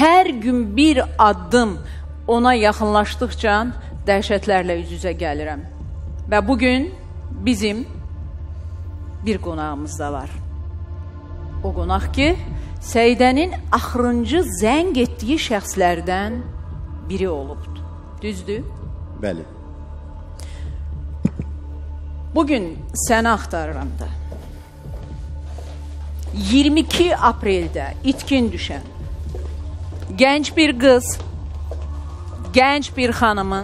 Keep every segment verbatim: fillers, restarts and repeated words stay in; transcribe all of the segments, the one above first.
Hər gün bir addım ona yaxınlaşdıqca dəhşətlərlə üz-üzə gəlirəm. Və bugün bizim bir qonağımız da var. O qonaq ki, Səidənin axırıncı zəng etdiyi şəxslərdən biri olubdur. Düzdür? Bəli. Bugün səni axtarıram da. iyirmi iki apreldə itkin düşən gənc bir qız, gənc bir xanımın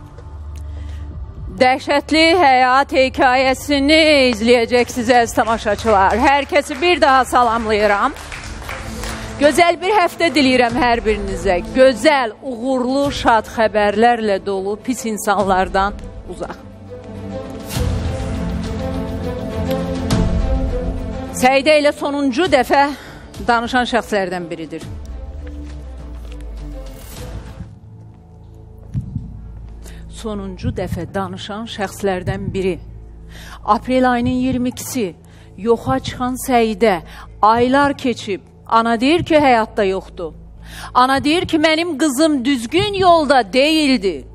dəhşətli həyat hekayəsini izləyəcəksiniz əziz tamaşaçılar. Hər kəsi bir daha salamlayıram. Gözəl bir həftə diləyirəm hər birinizə. Gözəl, uğurlu, şad xəbərlərlə dolu, pis insanlardan uzaq. Səidə ilə sonuncu dəfə danışan şəxslərdən biridir. Sonuncu dəfə danışan şəxslərdən biri. Aprel ayının iyirmi ikisi yoxa çıxan Səidə aylar keçib. Ana deyir ki, həyatda yoxdur. Ana deyir ki, mənim qızım düzgün yolda deyildi.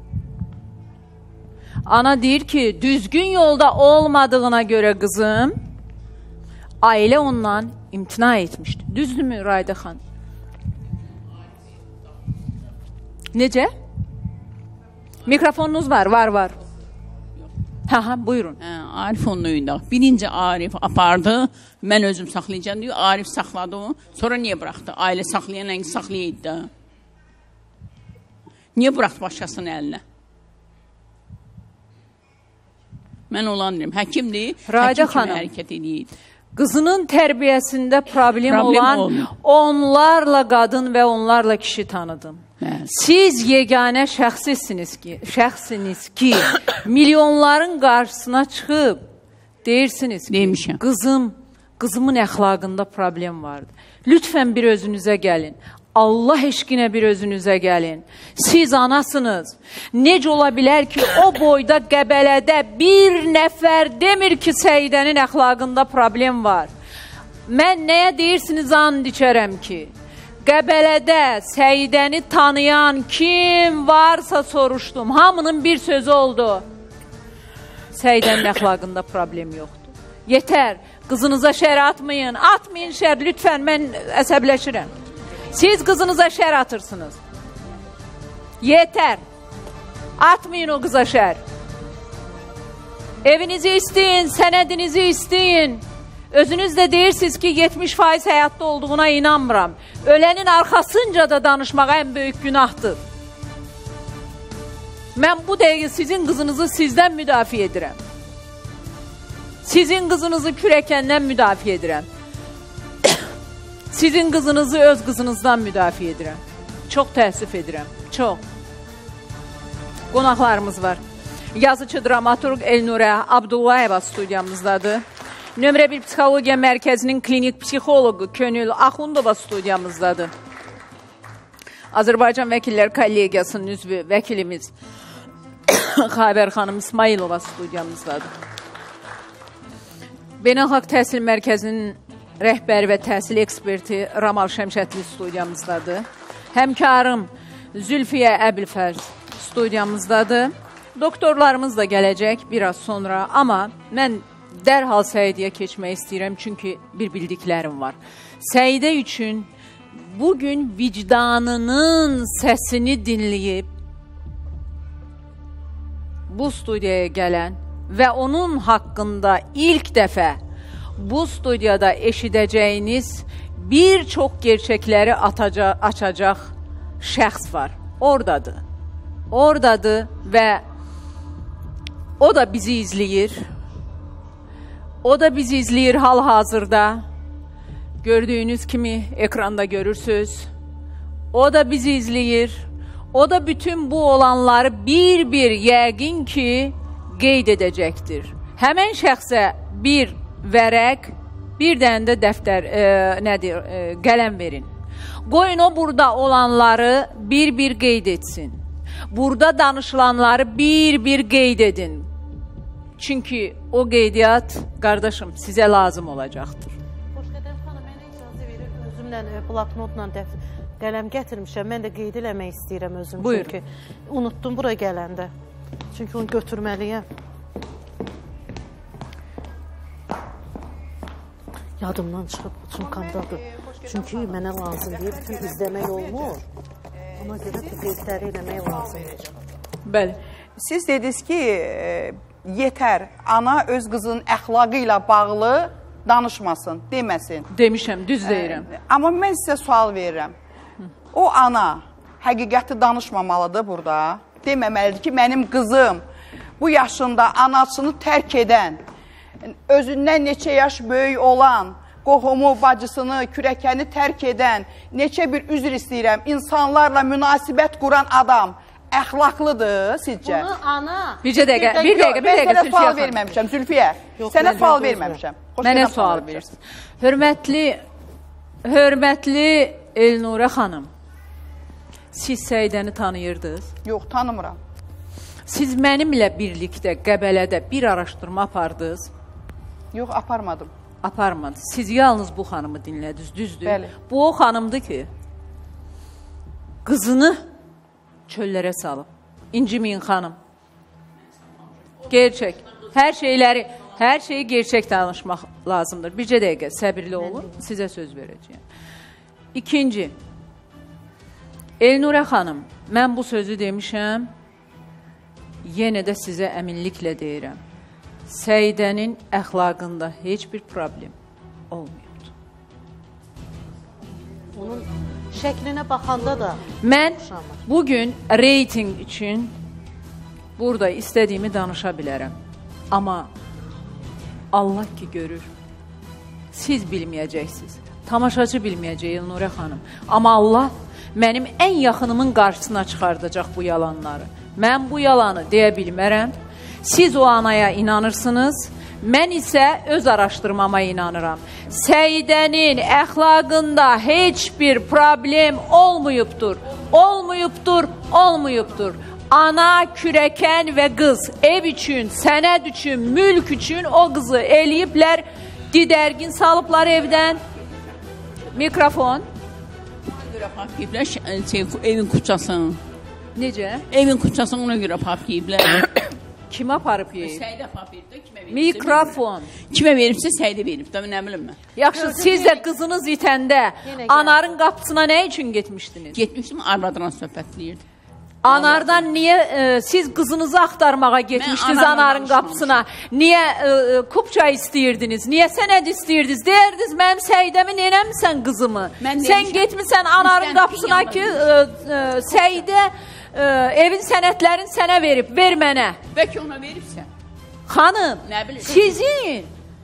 Ana deyir ki, düzgün yolda olmadığına görə qızım ailə ondan imtina etmişdi. Düzdürmü Rayda xan? Necə? Mikrofonunuz var, var, var. Ha, ha, buyurun. Hə, Arif onun oyunda. Birinci Arif apardı, mən özüm saxlayacağım diyor. Arif saxladı onu. Sonra niyə bıraxdı? Ailə saxlayan ən saxlayaydı. Niyə bıraxdı başqasının əlinə? Mən olan deyim. Həkimdir. Rayda həkim xanım. Hərəkət edir. Qızının tərbiyəsində problem, problem olan olmuyor. Onlarla qadın və onlarla kişi tanıdım. Bəli. Siz yeganə şəxsisiniz ki, şəxsiniz ki, milyonların qarşısına çıxıb deyirsiniz ki, demişəm. Qızım, qızımın əxlaqında problem vardı. Lütfən bir özünüzə gəlin. Allah eşqinə bir özünüzə gəlin. Siz anasınız. Necə ola bilər ki, o boyda Qəbələdə bir nəfər demir ki, Səidənin əxlaqında problem var. Mən nəyə deyirsiniz and içərəm ki, Qəbələdə Səidəni tanıyan kim varsa soruşdum. Hamının bir sözü oldu. Səidənin əxlaqında problem yoxdur. Yetər, qızınıza şər atmayın. Atmayın şər, lütfən, mən əsəbləşirəm. Siz qızınıza şər atırsınız. Yetər. Atmayın o qıza şər. Evinizi isteyin, sənədinizi isteyin. Özünüz də deyirsiniz ki, yetmiş faiz həyatda olduğuna inanmıram. Ölənin arxasınca da danışmaq ən böyük günahdır. Mən bu dəqiqə sizin qızınızı sizdən müdafiə edirəm. Sizin qızınızı kürəkəndən müdafiə edirəm. Sizin qızınızı öz qızınızdan müdafiə edirəm. Çox təəssüf edirəm. Çox. Qonaqlarımız var. Yazıcı dramaturq Elnurə Abdullayeva studiyamızdadır. Nömrə bir Psixologiya Mərkəzinin klinik psixoloqu Könül Axundova studiyamızdadır. Azərbaycan Vəkillər Kollegiyasının üzvü vəkilimiz Xavər xanım İsmailova studiyamızdadır. Beynəlxalq Təhsil Mərkəzinin rəhbəri və təhsil eksperti Ramal Şəmşətli studiyamızdadır. Həmkarım Zülfiyə Əbilfərz studiyamızdadır. Doktorlarımız da gələcək biraz sonra, amma mən dərhal Səidəyə keçmək istəyirəm, çünki bir bildiklərim var. Səidə üçün bugün vicdanının səsini dinləyib bu studiyaya gələn və onun haqqında ilk dəfə bu studiyada eşidəcəyiniz bir çox gerçəkləri atacaq, açacaq şəxs var. Oradadır. Oradadır və o da bizi izləyir. O da bizi izləyir hal-hazırda. Gördüyünüz kimi ekranda görürsünüz. O da bizi izləyir. O da bütün bu olanları bir-bir yəqin ki qeyd edəcəkdir. Həmən şəxsə bir vərəq, bir dənə də dəftər, e, nədir, e, qələm verin. Qoyun o burada olanları bir-bir qeyd etsin. Burada danışılanları bir-bir qeyd edin. Çünki o qeydiyyat, qardaşım, sizə lazım olacaqdır. Xoşqədəm xanım, mənə icazə verir, özümlə bloknotla qələm gətirmişəm. Mən də qeyd eləmək istəyirəm özüm. Buyur. Çünki unutdum bura gələndə. Çünki onu götürməliyəm. Yadımdan çıxıb çumkamdadır. Çünki mənə lazım deyir, bütün izləmək olmur. Ona görə də qeydləri eləmək lazımdır. Bəli. Siz dediniz ki, yetər, ana öz qızının əxlaqı ilə bağlı danışmasın, deməsin. Demişəm, düz deyirəm. Amma mən sizə sual verirəm. O ana həqiqəti danışmamalıdır burada. Deməməlidir ki, mənim qızım bu yaşında anasını tərk edən, özündən neçə yaş böyük olan, qohumu, bacısını, kürəkəni tərk edən, neçə bir üzr istəyirəm, insanlarla münasibət quran adam əxlaqlıdır sizcə? Bunu ana... Bircə dəqiqə, bir dəqiqə, bir dəqiqə. Mən sənə sual verməmişəm, Zülfiyə. Sənə sual verməmişəm. Mənə sual verirsin. Hörmətli, hörmətli Elnurə xanım, siz Səidəni tanıyırdınız? Yox, tanımıram. Siz mənimlə birlikdə Qəbələdə bir araşdırma apardınız? Yox, aparmadım. Aparmadınız. Siz yalnız bu xanımı dinlədiniz, düzdür? Bəli. Bu o xanımdır ki, qızını çöllərə salıb. İnciməyin xanım. Gerçək. Hər şeyləri, hər şeyi gerçək danışmaq lazımdır. Bircə dəqiqə, səbirli olun, sizə söz verəcəyəm. İkinci, Elnurə xanım, mən bu sözü demişəm, yenə də sizə əminliklə deyirəm. Səidənin əxlaqında heç bir problem olmuyordu. Onun şəklinə baxanda da... Mən bugün reyting üçün burada istədiyimi danışa bilərəm. Amma Allah ki görür, siz bilməyəcəksiniz. Tamaşacı bilməyəcək Elnurə xanım. Amma Allah mənim ən yaxınımın qarşısına çıxardacaq bu yalanları. Mən bu yalanı deyə bilmərəm. Siz o anaya inanırsınız. Mən isə öz araşdırmama inanıram. Səidənin əxlaqında heç bir problem olmayıbdır. Olmayıbdır, olmayıbdır. Ana, kürəkən və qız ev üçün, sənəd üçün, mülk üçün o qızı eləyiblər, didərgin salıblar evdən. Mikrofon. Ona görə pap yiyiblər, evin kucasını. Necə? Evin kucasını ona görə pap yiyiblər. Kim aparıb yeyib? Səidə pap yiyib, kimə veribsə. Mikrofon. Kimə veribsə Səidə verib, da nə bilim mən. Yaxşı, siz də qızınız itəndə anarın qapısına nə üçün getmişdiniz? Getmişdim, arvadına söhbətləyirdi. Anardan niyə, e, siz qızınızı axtarmağa getmişdiniz anarın qapısına? Niyə e, kupça istəyirdiniz? Niyə sənəd istəyirdiniz? Deyirdiniz, mənim Səidəmi neyləmirsən qızımı? Sən getmirsən anarın qapısına ki, e, e, Səidə e, evin sənədlərini sənə verib, ver mənə. Bəlkə ona veribsə. Xanım, sizin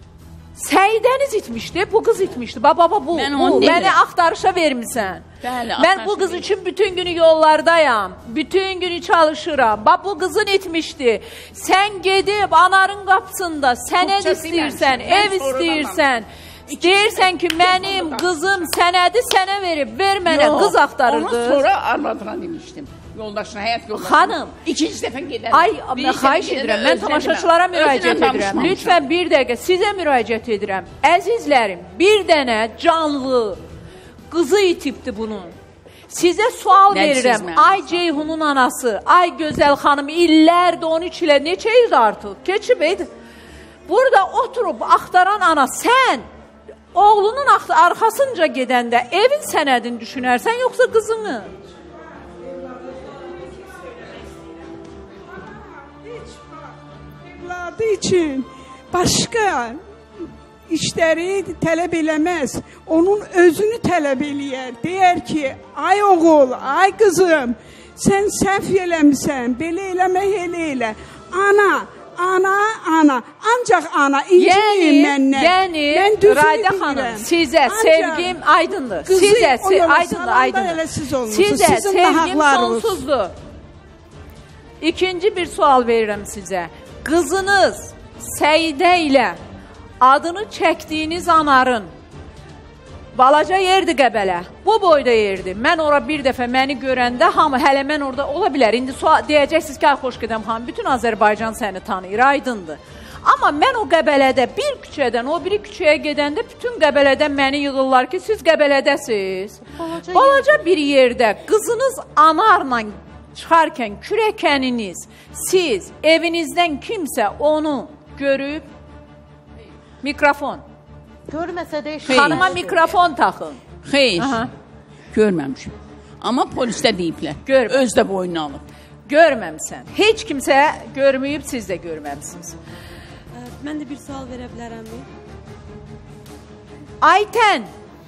Səidəniz itmişdi, bu qız itmişdi. Baba, baba, bu, bu. Məni axtarışa vermirsən. Bəli, mən bu qız üçün bütün günü yollardayam. Bütün günü çalışıram. Bax, bu qızın itmişdi. Sən gedib anarın qapısında sənəd istəyirsən, ev istəyirsən. Deyirsən ki, mənim qızım sənədi sənə verib, ver mənə. Qız axtarırdı. Onu sonra arvadına demişdim. Yoldaşına, həyat yoldaşına. Xanım. İkinci dəfə gedəlim. Ay, xahiş edirəm, mən tamaşaçılara müraciət edirəm. Lütfən bir dəqiqə, sizə müraciət edirəm. Əzizlərim, bir dənə canlı qızı itibdi bunun. Sizə sual verirəm. Ay Ceyhunun anası, ay Gözəl xanım, illərdir, on üç ilə, neçə yüz artıq, keçib eydi. Burada oturub axtaran ana, sən oğlunun arxasınca gedəndə evin sənədini düşünərsən, yoxsa qızını? Evladı üçün başqa işləri tələb eləməz. Onun özünü tələb eləyər. Deyər ki, ay oğul, ay qızım, sən səhv eləmirsən, belə eləmək elə elə. Ana, ana, ana, ancaq ana, inciməyin məndən. Yəni, yəni, Rayda xanım, sizə sevgim aydındır. Sizə, aydındır, aydındır. Sizə sevgim sonsuzdur. İkinci bir sual verirəm sizə. Qızınız Səidə ilə adını çəkdiyiniz anarın balaca yerdi Qəbələ. Bu boyda yerdi. Mən ora bir dəfə məni görəndə hamı, hələ mən orada ola bilər. İndi deyəcəksiniz ki, ay xoş gedəm xanım, bütün Azərbaycan səni tanıyır, aydındır. Amma mən o Qəbələdə bir küçədən o biri küçəyə gedəndə bütün Qəbələdən məni yığırlar ki, siz Qəbələdəsiz. Balaca, Balaca bir yerdə qızınız anarla çıxarkən kürəkəniniz, siz evinizdən kimsə onu görüb, mikrofon. Görməsə də iş. Xanıma mikrofon taxın. Xeyr, Aha. görməmişim. Amma polisdə deyiblər, Görməm. öz də boynuna alıb. Görməmsən. Heç kimsə görməyib, siz də görməmsiniz. Mən də bir sual verə bilərəmmi? Aytən.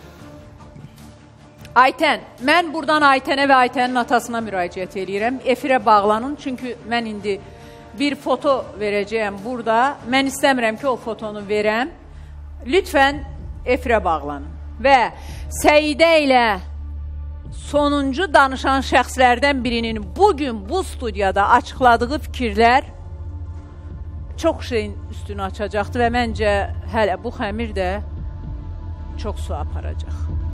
Aytən, mən buradan Aytənə və Aytənin atasına müraciət edirəm. Efirə bağlanın, çünki mən indi bir foto verəcəyəm burada. Mən istəmirəm ki, o fotonu verəm. Lütfən efirə bağlanın. Və Səidə ilə sonuncu danışan şəxslərdən birinin bugün bu studiyada açıqladığı fikirlər çox şeyin üstünü açacaqdır və məncə hələ bu xəmir də çox su aparacaq.